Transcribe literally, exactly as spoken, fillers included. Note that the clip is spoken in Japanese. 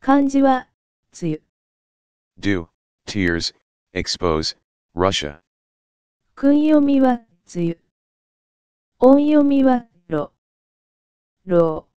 漢字は、梅雨。 do, tears, expose, Russia. 訓読みは、梅雨。音読みは、ろ。ろう。